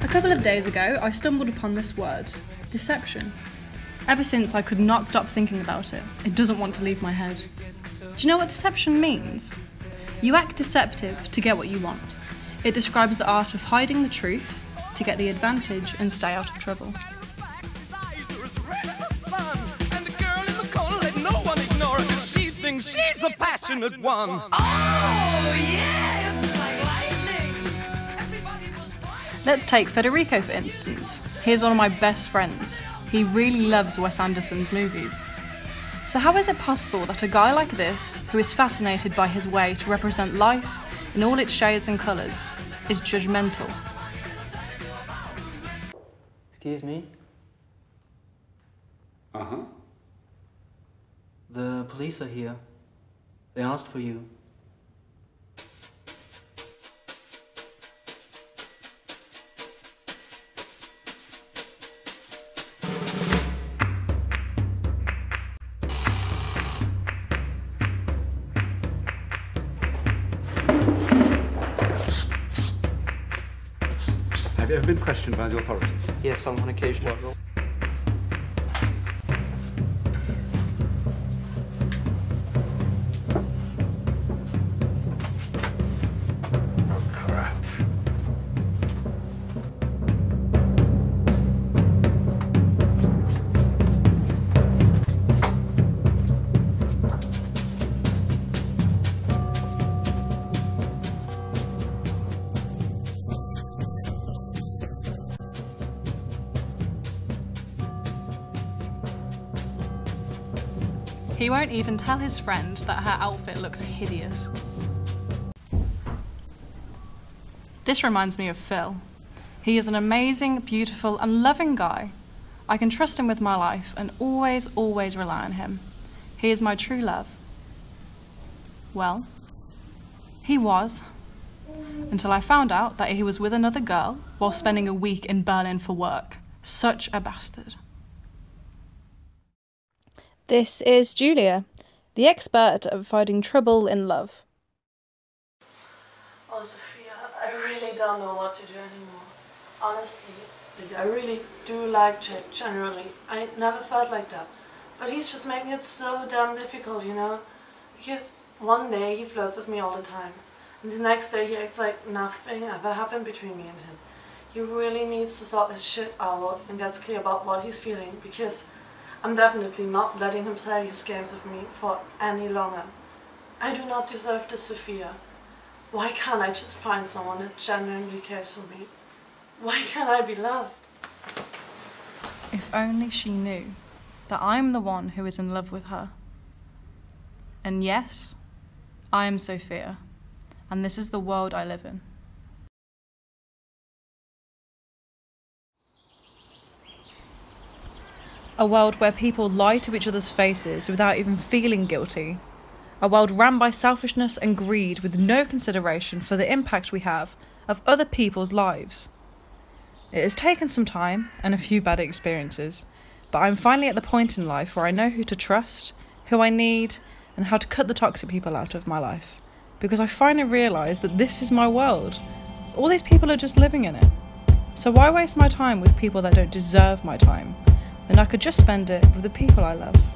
couple of days ago, I stumbled upon this word, deception. Ever since, I could not stop thinking about it. It doesn't want to leave my head. Do you know what deception means? You act deceptive to get what you want. It describes the art of hiding the truth to get the advantage and stay out of trouble. She's the passionate one. Oh, yeah, it's like lightning. Let's take Federico for instance. He's one of my best friends. He really loves Wes Anderson's movies. So how is it possible that a guy like this, who is fascinated by his way to represent life in all its shades and colours, is judgmental? Excuse me? Uh-huh. The police are here. They asked for you. Have you ever been questioned by the authorities? Yes, on one occasion. He won't even tell his friend that her outfit looks hideous. This reminds me of Phil. He is an amazing, beautiful and loving guy. I can trust him with my life and always rely on him. He is my true love. Well, he was, until I found out that he was with another girl while spending a week in Berlin for work. Such a bastard. This is Julia, the expert at finding trouble in love. Oh, Sophia, I really don't know what to do anymore. Honestly, I really do like Jack, generally. I never felt like that. But he's just making it so damn difficult, you know? Because one day he flirts with me all the time. And the next day he acts like nothing ever happened between me and him. He really needs to sort this shit out and get clear about what he's feeling, because I'm definitely not letting him play his games with me for any longer. I do not deserve this, Sophia. Why can't I just find someone that genuinely cares for me? Why can't I be loved? If only she knew that I'm the one who is in love with her. And yes, I am Sophia, and this is the world I live in. A world where people lie to each other's faces without even feeling guilty. A world run by selfishness and greed with no consideration for the impact we have of other people's lives. It has taken some time and a few bad experiences, but I'm finally at the point in life where I know who to trust, who I need, and how to cut the toxic people out of my life. Because I finally realise that this is my world. All these people are just living in it. So why waste my time with people that don't deserve my time? And I could just spend it with the people I love.